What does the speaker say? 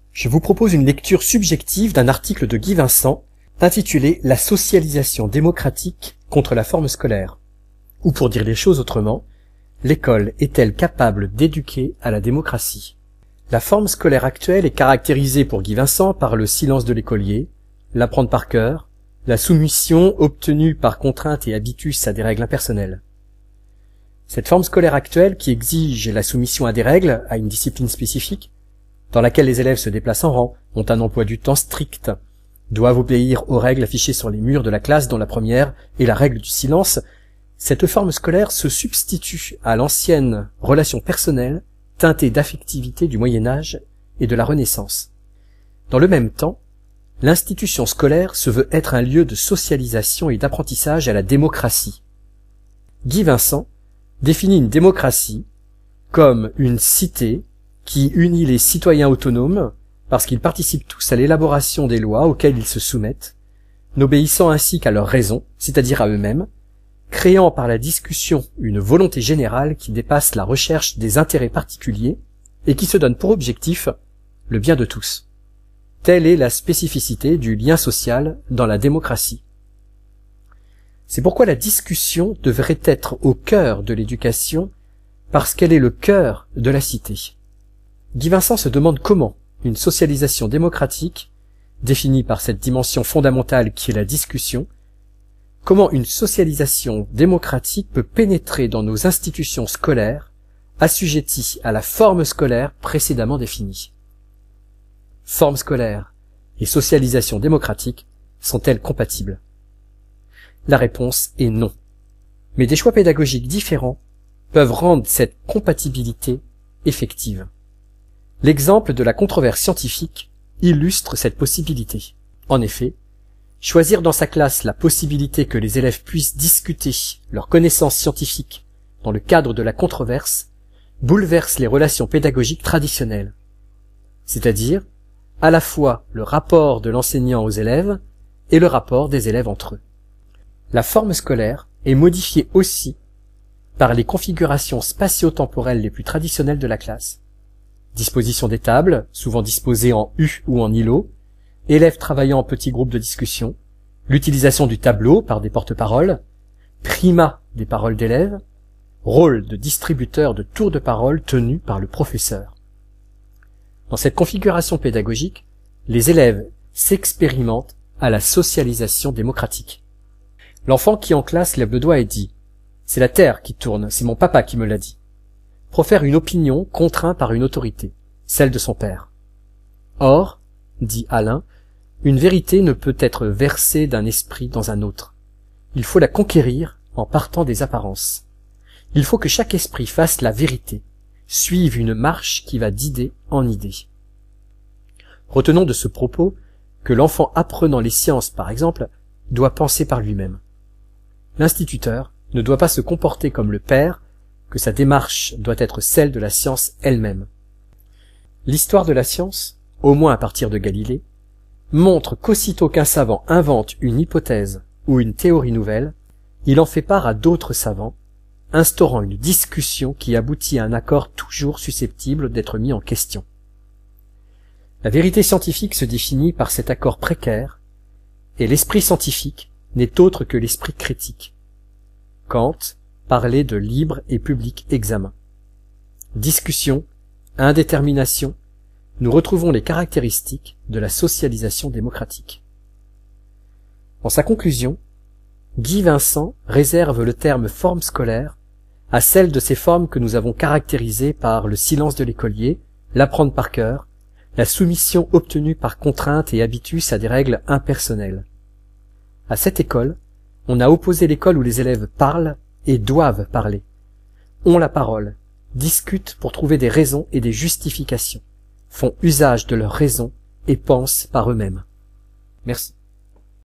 Je vous propose une lecture subjective d'un article de Guy Vincent intitulé « La socialisation démocratique contre la forme scolaire ». Ou pour dire les choses autrement, l'école est-elle capable d'éduquer à la démocratie? La forme scolaire actuelle est caractérisée pour Guy Vincent par le silence de l'écolier, l'apprendre par cœur, la soumission obtenue par contrainte et habitus à des règles impersonnelles. Cette forme scolaire actuelle qui exige la soumission à des règles, à une discipline spécifique, dans laquelle les élèves se déplacent en rang, ont un emploi du temps strict, doivent obéir aux règles affichées sur les murs de la classe dont la première est la règle du silence, cette forme scolaire se substitue à l'ancienne relation personnelle teintée d'affectivité du Moyen-Âge et de la Renaissance. Dans le même temps, l'institution scolaire se veut être un lieu de socialisation et d'apprentissage à la démocratie. Guy Vincent définit une démocratie comme une cité qui unit les citoyens autonomes parce qu'ils participent tous à l'élaboration des lois auxquelles ils se soumettent, n'obéissant ainsi qu'à leurs raisons, c'est-à-dire à eux-mêmes, créant par la discussion une volonté générale qui dépasse la recherche des intérêts particuliers et qui se donne pour objectif le bien de tous. Telle est la spécificité du lien social dans la démocratie. C'est pourquoi la discussion devrait être au cœur de l'éducation, parce qu'elle est le cœur de la cité. Guy Vincent se demande comment une socialisation démocratique, définie par cette dimension fondamentale qui est la discussion, comment une socialisation démocratique peut pénétrer dans nos institutions scolaires, assujetties à la forme scolaire précédemment définie. Forme scolaire et socialisation démocratique sont-elles compatibles? La réponse est non. Mais des choix pédagogiques différents peuvent rendre cette compatibilité effective. L'exemple de la controverse scientifique illustre cette possibilité. En effet, choisir dans sa classe la possibilité que les élèves puissent discuter leurs connaissances scientifiques dans le cadre de la controverse bouleverse les relations pédagogiques traditionnelles, c'est-à-dire à la fois le rapport de l'enseignant aux élèves et le rapport des élèves entre eux. La forme scolaire est modifiée aussi par les configurations spatio-temporelles les plus traditionnelles de la classe. Disposition des tables, souvent disposées en U ou en îlot, élèves travaillant en petits groupes de discussion, l'utilisation du tableau par des porte-paroles, primat des paroles d'élèves, rôle de distributeur de tours de parole tenu par le professeur. Dans cette configuration pédagogique, les élèves s'expérimentent à la socialisation démocratique. L'enfant qui en classe lève le doigt et dit « C'est la terre qui tourne, c'est mon papa qui me l'a dit », profère une opinion contraint par une autorité, celle de son père. Or, dit Alain, une vérité ne peut être versée d'un esprit dans un autre. Il faut la conquérir en partant des apparences. Il faut que chaque esprit fasse la vérité, suive une marche qui va d'idée en idée. Retenons de ce propos que l'enfant apprenant les sciences, par exemple, doit penser par lui-même. L'instituteur ne doit pas se comporter comme le père, que sa démarche doit être celle de la science elle-même. L'histoire de la science, au moins à partir de Galilée, montre qu'aussitôt qu'un savant invente une hypothèse ou une théorie nouvelle, il en fait part à d'autres savants, instaurant une discussion qui aboutit à un accord toujours susceptible d'être mis en question. La vérité scientifique se définit par cet accord précaire, et l'esprit scientifique n'est autre que l'esprit critique. Kant parlait de libre et public examen. Discussion, indétermination, nous retrouvons les caractéristiques de la socialisation démocratique. En sa conclusion, Guy Vincent réserve le terme forme scolaire à celle de ces formes que nous avons caractérisées par le silence de l'écolier, l'apprendre par cœur, la soumission obtenue par contrainte et habitus à des règles impersonnelles. À cette école, on a opposé l'école où les élèves parlent et doivent parler, ont la parole, discutent pour trouver des raisons et des justifications, font usage de leurs raisons et pensent par eux-mêmes. Merci.